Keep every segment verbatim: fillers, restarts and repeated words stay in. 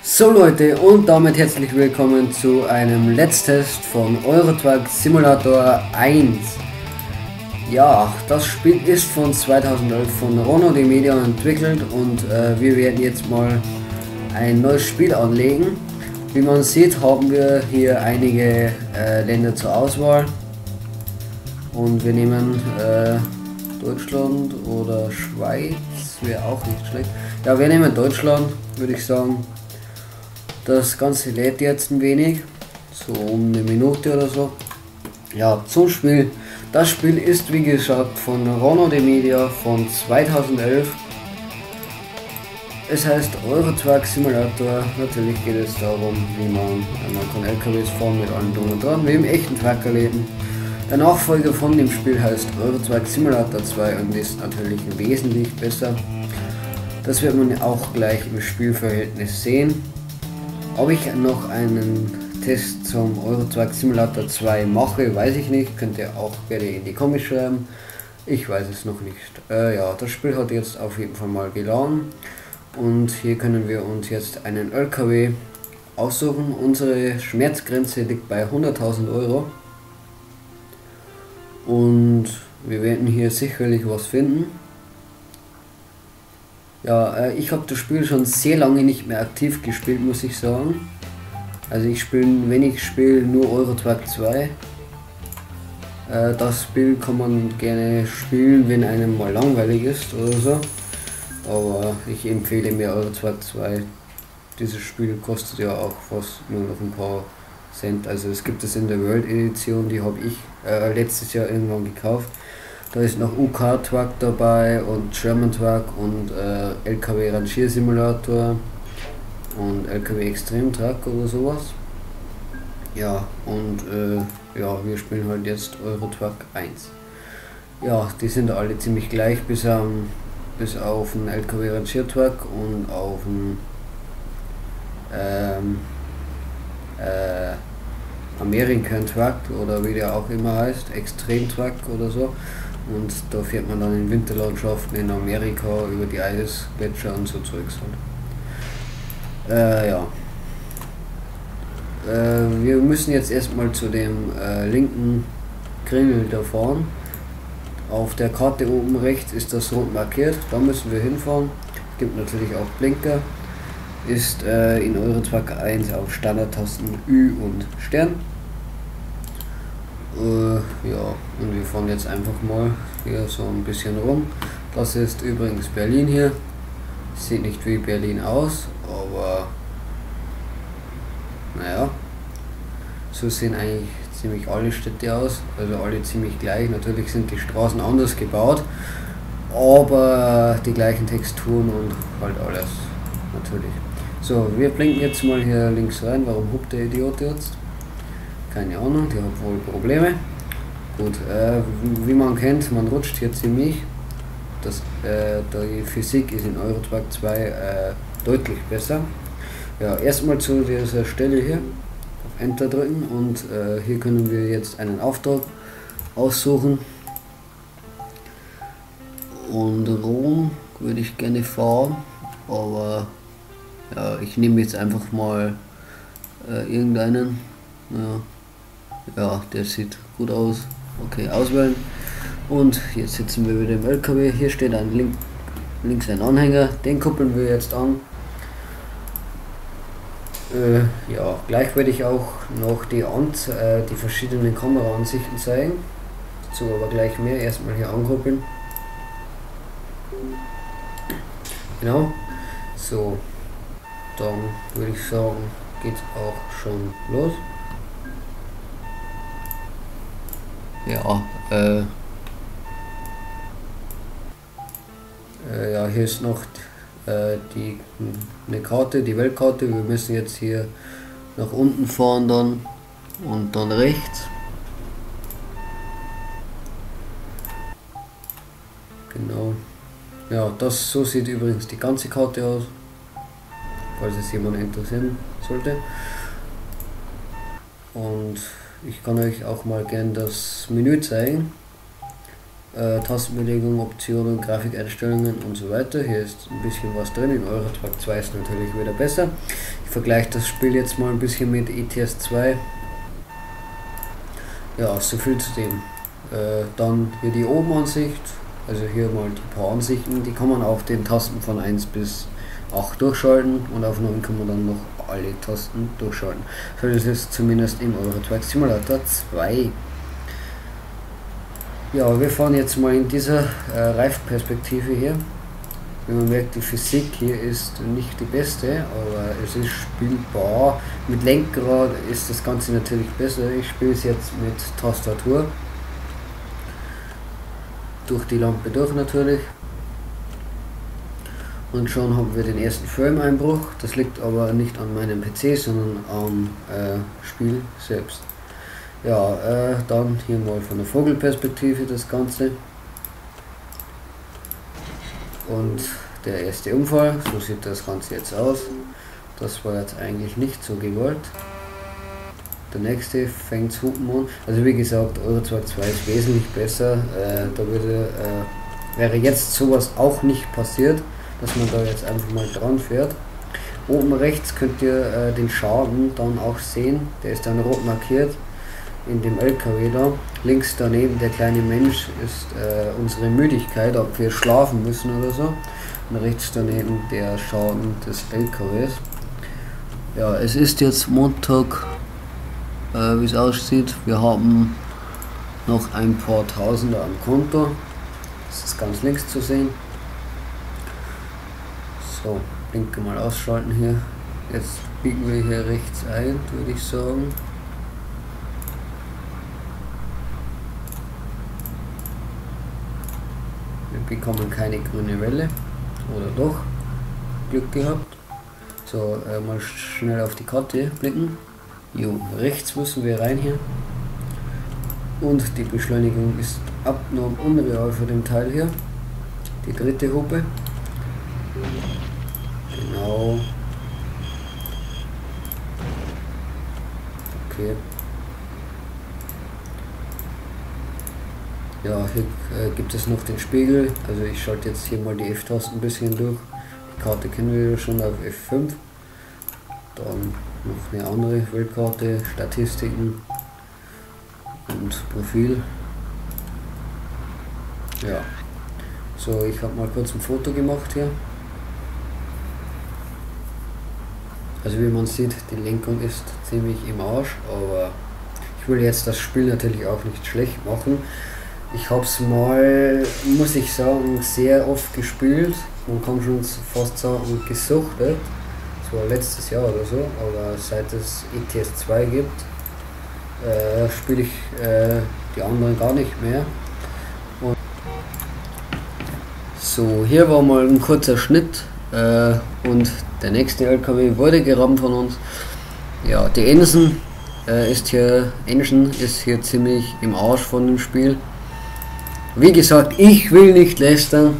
So Leute, und damit herzlich willkommen zu einem Let's Test von Euro Truck Simulator eins. Ja, das Spiel ist von zweitausendelf von Ronodimedia entwickelt und äh, wir werden jetzt mal ein neues Spiel anlegen. Wie man sieht, haben wir hier einige äh, Länder zur Auswahl und wir nehmen äh, Deutschland oder Schweiz, wäre auch nicht schlecht. Ja, wir nehmen Deutschland, würde ich sagen. Das Ganze lädt jetzt ein wenig, so um eine Minute oder so. Ja, zum Spiel. Das Spiel ist wie gesagt von Ronodimedia von zweitausendelf. Es heißt Euro Truck Simulator. Natürlich geht es darum, wie man, man kann L K Ws fahren mit allem drum und dran, wie im echten Truckerleben. Der Nachfolger von dem Spiel heißt Euro Truck Simulator zwei und ist natürlich wesentlich besser. Das wird man auch gleich im Spielverhältnis sehen. Ob ich noch einen Test zum Euro Truck Simulator zwei mache, weiß ich nicht. Könnt ihr auch gerne in die Kommis schreiben. Ich weiß es noch nicht. Äh, ja, das Spiel hat jetzt auf jeden Fall mal geladen. Und hier können wir uns jetzt einen L K W aussuchen. Unsere Schmerzgrenze liegt bei hunderttausend Euro. Und wir werden hier sicherlich was finden. Ja, äh, ich habe das Spiel schon sehr lange nicht mehr aktiv gespielt, muss ich sagen. Also ich spiele, wenn ich spiele, nur Euro Truck zwei. Äh, das Spiel kann man gerne spielen, wenn einem mal langweilig ist oder so. Aber ich empfehle mir Euro Truck zwei. Dieses Spiel kostet ja auch fast nur noch ein paar Cent. Also es gibt es in der World Edition, die habe ich äh, letztes Jahr irgendwann gekauft. Da ist noch U K Truck dabei und German Truck und äh, L K W Rangier Simulator und L K W Extreme Truck oder sowas. Ja, und äh, ja, wir spielen halt jetzt Euro Truck eins. Ja, die sind alle ziemlich gleich, bis, um, bis auf den L K W Rangier Truck und auf den ähm, äh, American Truck oder wie der auch immer heißt, Extreme Truck oder so. Und da fährt man dann in Winterlandschaften in Amerika über die Eisgletscher und so Zeugs halt. Äh, ja. Äh, wir müssen jetzt erstmal zu dem äh, linken Grill da fahren. Auf der Karte oben rechts ist das rot markiert, da müssen wir hinfahren. Gibt natürlich auch Blinker. Ist äh, in Euro Truck eins auf Standardtasten Ü und Stern. Uh, ja, und wir fahren jetzt einfach mal hier so ein bisschen rum. Das ist übrigens Berlin hier. Sieht nicht wie Berlin aus, aber naja, so sehen eigentlich ziemlich alle Städte aus, also alle ziemlich gleich. Natürlich sind die Straßen anders gebaut, aber die gleichen Texturen und halt alles natürlich. So, wir blinken jetzt mal hier links rein. Warum hupt der Idiot jetzt? Keine Ahnung, die hat wohl Probleme. Gut, äh, wie man kennt, man rutscht hier ziemlich. Das, äh, die Physik ist in Euro Truck zwei äh, deutlich besser. Ja, erstmal zu dieser Stelle hier auf Enter drücken und äh, hier können wir jetzt einen Auftrag aussuchen. Und Rom würde ich gerne fahren, aber ja, ich nehme jetzt einfach mal äh, irgendeinen. Ja. Ja, der sieht gut aus. Okay, auswählen. Und jetzt sitzen wir wieder im L K W. Hier steht ein Link, links ein Anhänger. Den kuppeln wir jetzt an. Äh, ja, gleich werde ich auch noch die, Anz äh, die verschiedenen Kameraansichten zeigen. Dazu aber gleich mehr. Erstmal hier ankuppeln. Genau. So, dann würde ich sagen, geht's auch schon los. Ja, äh, äh, ja, hier ist noch äh, die eine Karte, die Weltkarte. Wir müssen jetzt hier nach unten fahren dann und dann rechts. Genau. Ja, das so sieht übrigens die ganze Karte aus, falls es jemand interessieren sollte. Und ich kann euch auch mal gern das Menü zeigen. Äh, Tastenbelegung, Optionen, Grafikeinstellungen und so weiter. Hier ist ein bisschen was drin. In Eurotruck zwei ist natürlich wieder besser. Ich vergleiche das Spiel jetzt mal ein bisschen mit E T S zwei. Ja, so viel zu dem. Äh, dann hier die Obenansicht. Also hier mal die paar Ansichten. Die kann man auf den Tasten von eins bis acht durchschalten und auf neun kann man dann noch alle Tasten durchschalten. So, das ist zumindest im Eurotruck Simulator zwei. Ja, wir fahren jetzt mal in dieser äh, Reifperspektive hier. Wie man merkt, die Physik hier ist nicht die beste, aber es ist spielbar. Mit Lenkrad ist das Ganze natürlich besser. Ich spiele es jetzt mit Tastatur. Durch die Lampe durch natürlich. Und schon haben wir den ersten Frame-Einbruch. Das liegt aber nicht an meinem P C, sondern am äh, Spiel selbst. Ja, äh, dann hier mal von der Vogelperspektive das Ganze. Und der erste Unfall, so sieht das Ganze jetzt aus. Das war jetzt eigentlich nicht so gewollt. Der nächste fängt Hupen an. Also wie gesagt, Eurotruck zwei ist wesentlich besser. Äh, da würde, äh, wäre jetzt sowas auch nicht passiert, dass man da jetzt einfach mal dran fährt. Oben rechts könnt ihr äh, den Schaden dann auch sehen. Der ist dann rot markiert in dem L K W da. Links daneben der kleine Mensch ist äh, unsere Müdigkeit, ob wir schlafen müssen oder so. Und rechts daneben der Schaden des L K Ws. Ja, es ist jetzt Montag, äh, wie es aussieht. Wir haben noch ein paar Tausender am Konto. Das ist ganz links zu sehen. So, Blinker mal ausschalten hier. Jetzt biegen wir hier rechts ein, würde ich sagen. Wir bekommen keine grüne Welle. Oder doch? Glück gehabt. So, äh, mal schnell auf die Karte blicken. Jo, rechts müssen wir rein hier. Und die Beschleunigung ist abnorm unreal für den Teil hier. Die dritte Hupe. Genau. Okay. Ja, hier äh, gibt es noch den Spiegel. Also ich schalte jetzt hier mal die F-Tasten ein bisschen durch. Die Karte kennen wir schon auf F fünf. Dann noch eine andere Weltkarte, Statistiken und Profil. Ja. So, ich habe mal kurz ein Foto gemacht hier. Also wie man sieht, die Lenkung ist ziemlich im Arsch, aber ich will jetzt das Spiel natürlich auch nicht schlecht machen. Ich habe es mal, muss ich sagen, sehr oft gespielt. Man kann schon fast sagen gesuchtet. Das war letztes Jahr oder so, aber seit es E T S zwei gibt, äh, spiele ich äh, die anderen gar nicht mehr. Und so, hier war mal ein kurzer Schnitt äh, und der nächste L K W wurde gerammt von uns. Ja, die Engine äh, ist hier, Engine ist hier ziemlich im Arsch von dem Spiel. Wie gesagt, ich will nicht lästern.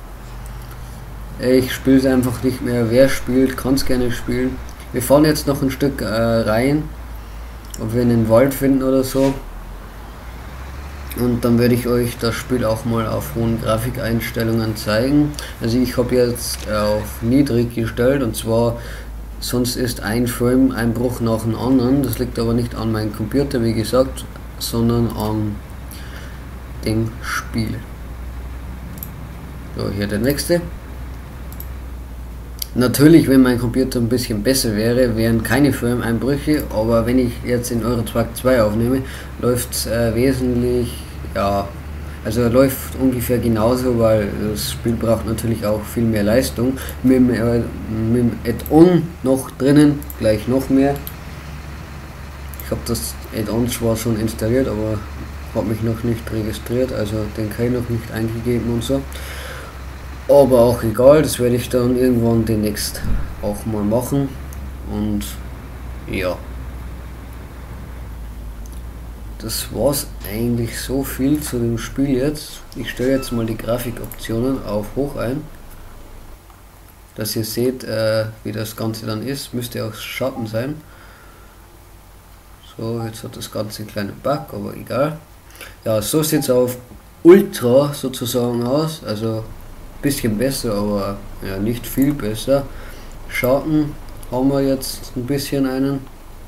Ich spiele es einfach nicht mehr. Wer spielt, kann es gerne spielen. Wir fahren jetzt noch ein Stück äh, rein, ob wir einen Wald finden oder so. Und dann werde ich euch das Spiel auch mal auf hohen Grafikeinstellungen zeigen. Also ich habe jetzt äh, auf niedrig gestellt, und zwar sonst ist ein Frame-Einbruch nach dem anderen. Das liegt aber nicht an meinem Computer, wie gesagt, sondern an dem Spiel. So, hier der nächste. Natürlich, wenn mein Computer ein bisschen besser wäre, wären keine Frame-Einbrüche, aber wenn ich jetzt in Eurotruck zwei aufnehme, läuft es äh, wesentlich, ja, also läuft ungefähr genauso, weil das Spiel braucht natürlich auch viel mehr Leistung. Mit dem, äh, mit dem Add-on noch drinnen, gleich noch mehr. Ich habe das Add-on zwar schon installiert, aber habe mich noch nicht registriert, also den Key noch nicht eingegeben und so. Aber auch egal, das werde ich dann irgendwann demnächst auch mal machen. Und ja. Das war's eigentlich so viel zu dem Spiel jetzt. Ich stelle jetzt mal die Grafikoptionen auf hoch ein. Dass ihr seht, äh, wie das Ganze dann ist. Müsste auch Schatten sein. So, jetzt hat das Ganze einen kleinen Bug, aber egal. Ja, so sieht's auf, Ultra sozusagen aus, also ein bisschen besser, aber ja, nicht viel besser. Schatten haben wir jetzt ein bisschen einen.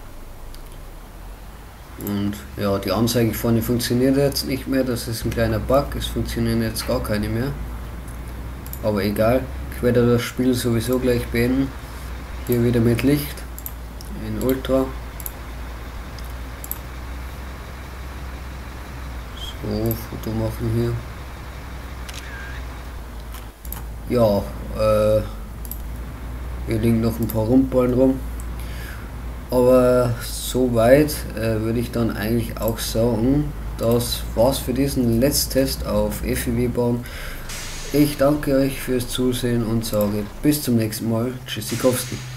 Und ja, die Anzeige vorne funktioniert jetzt nicht mehr, das ist ein kleiner Bug, es funktionieren jetzt gar keine mehr. Aber egal, ich werde das Spiel sowieso gleich beenden. Hier wieder mit Licht in Ultra. So, Foto machen hier. Ja, äh, hier liegen noch ein paar Rundballen rum. Aber soweit äh, würde ich dann eigentlich auch sagen, das war's für diesen Let's Test auf F I W-Bahn. Ich danke euch fürs Zusehen und sage bis zum nächsten Mal. Tschüssikowski.